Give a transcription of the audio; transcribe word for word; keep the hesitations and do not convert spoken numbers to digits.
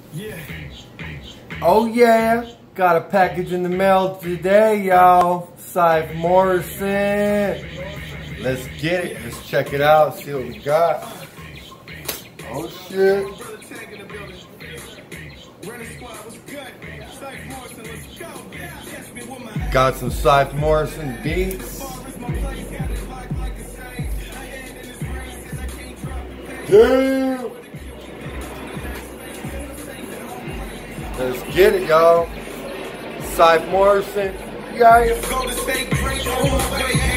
Oh yeah, got a package in the mail today, y'all. Syph Morrison. Let's get it. Let's check it out. See what we got. Oh shit. Got some Syph Morrison beats. Damn. Let's get it, y'all. Syph Morrison. Yeah.